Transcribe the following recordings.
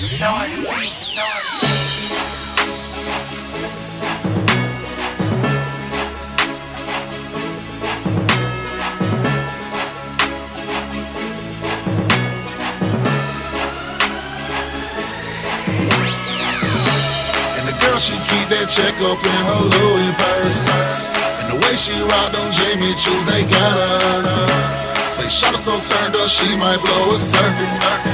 She keep that check up in her Louis purse, and the way she rock them Jimmy Choos, they got her. Say shot her so turned up, she might blow a circuit.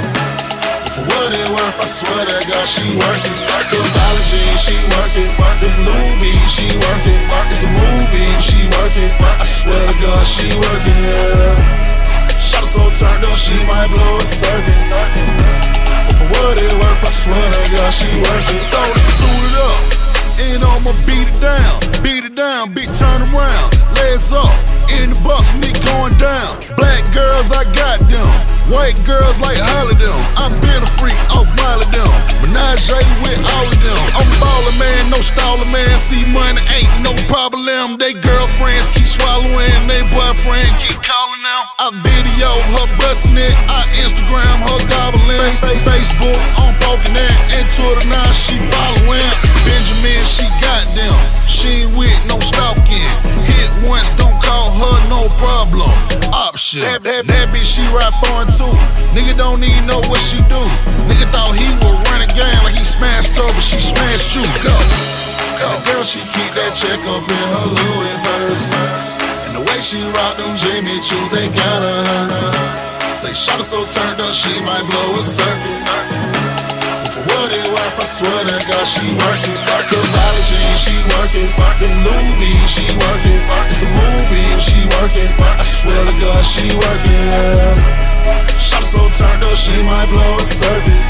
But for what it worth, I swear that God, she working. The biology, she working. The Louis, she working. It's a movie, she working. I swear to God, she working. Yeah. Shot her so turned up, she might blow a circuit. For what it worth, I swear to God, she working. So toot it up, and I'ma beat it down, big turn around, legs up, in the bucket, me going down. Black girls, I got them, white girls like Holly them. I've been a freak, off Miley them, Menage with all of them. I'm ballin' man, no stallin' man, see money ain't no problem. They girlfriends keep swallowing, they boyfriend keep calling them. I video her bustin' it, I Instagram her gobbling. Facebook, I'm poking that, and Twitter now she following. Benjamin, she got them, she ain't with no stalking. Hit once, don't call her no problem. Option, that bitch she ride foreign too. Nigga don't even know what she do. Nigga thought he would run a game like he smashed her, but she smashed you. Go. And the girl, she keep that check up in her Louis purse, and the way she rock them Jimmy Choos, they got her. Say shot her so turned up, she might blow a circuit. But for what it worth, I swear to God, she working. The biology, she working. The Louis, she working. It's a movie, she working. I swear to God, she working. Yeah. Shot her so turned up, she might blow a circuit.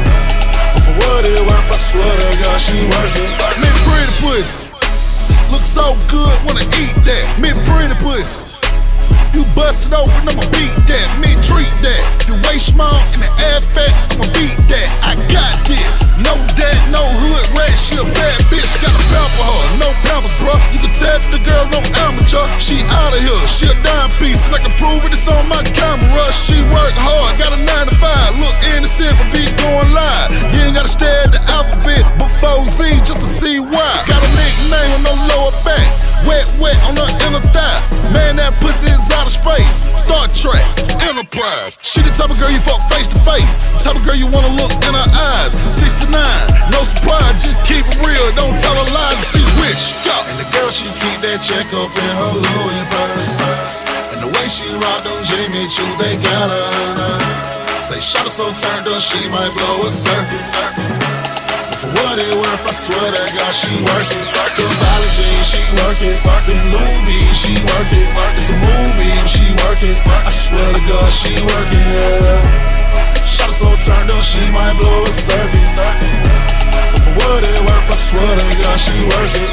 But for what it worth, I swear to God, she working. Me pretty pussy, look so good, wanna eat that. Me pretty pussy, you bust it open, I'ma beat that. Me treat that. If you waist small and the ass fat, I'ma beat that. I got this. No dad, no hood rat, she a bad bitch. Gotta pamper her, no pampers, bro. You can tell the girl no amateur. She out of here, she a dime piece, and I can prove it. It's on my camera. She work hard, got a 9 to 5. Look innocent, but be going live. You ain't gotta stare at the alphabet before Z just to see why. Got a nickname on the lower back, wet on the inner thigh. Man, that pussy is out of space. Star Trek, Enterprise. She the type of girl you fuck face to face. The type of girl you wanna look in her eyes. 69, no surprise, just keep it real. Don't tell her lies, she rich. Go. And the girl, she keep that check up in her Louis purse, and the way she rock them Jimmy Choos, they got her. Say shot her so turned up, she might blow a circuit. For what it worth, I swear to God, she working. The biology, she working. The Louis, she working. It's a movie, she working. I swear to God, she working. Yeah. Shot her so turned up, she might blow a circuit. But for what it worth, I swear to God, she working.